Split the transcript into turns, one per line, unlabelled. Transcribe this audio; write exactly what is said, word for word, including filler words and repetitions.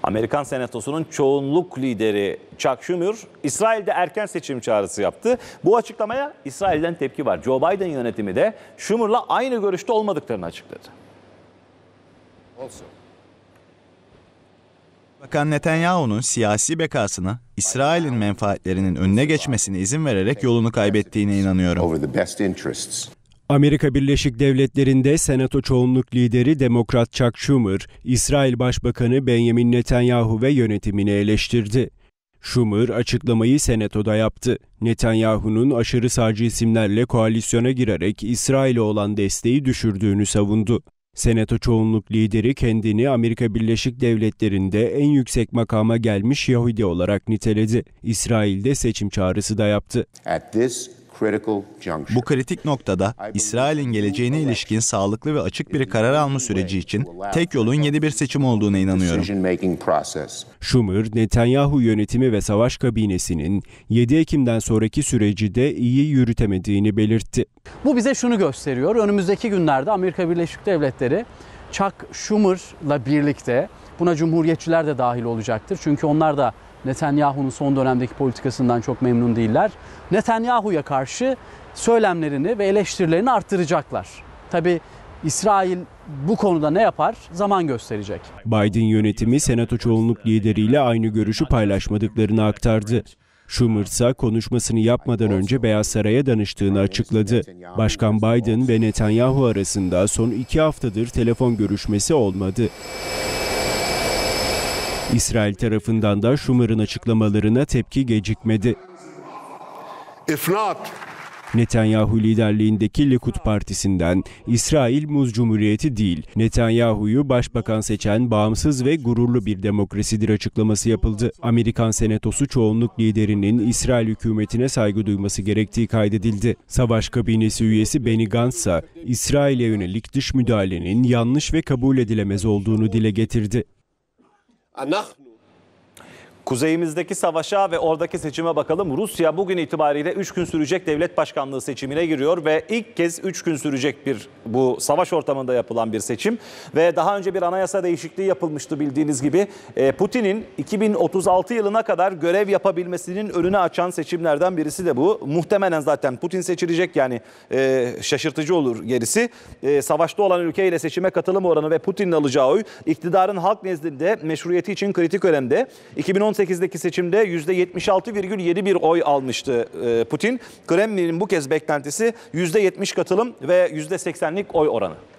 Amerikan Senatosu'nun çoğunluk lideri Chuck Schumer, İsrail'de erken seçim çağrısı yaptı. Bu açıklamaya İsrail'den tepki var. Joe Biden yönetimi de Schumer'la aynı görüşte olmadıklarını açıkladı.
Bakan Netanyahu'nun siyasi bekasına, İsrail'in menfaatlerinin önüne geçmesine izin vererek yolunu kaybettiğine inanıyorum.
Amerika Birleşik Devletleri'nde Senato çoğunluk lideri Demokrat Chuck Schumer, İsrail Başbakanı Benjamin Netanyahu ve yönetimini eleştirdi. Schumer açıklamayı Senato'da yaptı. Netanyahu'nun aşırı sağcı isimlerle koalisyona girerek İsrail'e olan desteği düşürdüğünü savundu. Senato çoğunluk lideri kendini Amerika Birleşik Devletleri'nde en yüksek makama gelmiş Yahudi olarak niteledi. İsrail'de seçim çağrısı da yaptı.
Bu kritik noktada İsrail'in geleceğine ilişkin sağlıklı ve açık bir karar alma süreci için tek yolun yeni bir seçim olduğuna inanıyorum.
Schumer, Netanyahu yönetimi ve savaş kabinesinin yedi Ekim'den sonraki süreci de iyi yürütemediğini belirtti.
Bu bize şunu gösteriyor. Önümüzdeki günlerde Amerika Birleşik Devletleri Chuck Schumer'la birlikte, buna Cumhuriyetçiler de dahil olacaktır. Çünkü onlar da Netanyahu'nun son dönemdeki politikasından çok memnun değiller. Netanyahu'ya karşı söylemlerini ve eleştirilerini arttıracaklar. Tabii İsrail bu konuda ne yapar? Zaman gösterecek.
Biden yönetimi Senato çoğunluk lideriyle aynı görüşü paylaşmadıklarını aktardı. Schumer ise konuşmasını yapmadan önce Beyaz Saray'a danıştığını açıkladı. Başkan Biden ve Netanyahu arasında son iki haftadır telefon görüşmesi olmadı. İsrail tarafından da Schumer'ın açıklamalarına tepki gecikmedi. Netanyahu liderliğindeki Likud Partisi'nden İsrail Muz Cumhuriyeti değil, Netanyahu'yu başbakan seçen bağımsız ve gururlu bir demokrasidir açıklaması yapıldı. Amerikan Senatosu çoğunluk liderinin İsrail hükümetine saygı duyması gerektiği kaydedildi. Savaş kabinesi üyesi Benny Gantz ise İsrail'e yönelik dış müdahalenin yanlış ve kabul edilemez olduğunu dile getirdi.
Kuzeyimizdeki savaşa ve oradaki seçime bakalım. Rusya bugün itibariyle üç gün sürecek devlet başkanlığı seçimine giriyor ve ilk kez üç gün sürecek bir bu savaş ortamında yapılan bir seçim. Ve daha önce bir anayasa değişikliği yapılmıştı bildiğiniz gibi. Putin'in iki bin otuz altı yılına kadar görev yapabilmesinin önünü açan seçimlerden birisi de bu. Muhtemelen zaten Putin seçilecek, yani e, şaşırtıcı olur gerisi. E, savaşta olan ülkeyle seçime katılım oranı ve Putin'in alacağı oy iktidarın halk nezdinde meşruiyeti için kritik önemde. iki bin on sekizdeki seçimde yüzde yetmiş altı virgül yedi bir oy almıştı Putin. Kremlin'in bu kez beklentisi yüzde yetmiş katılım ve yüzde seksenlik oy oranı.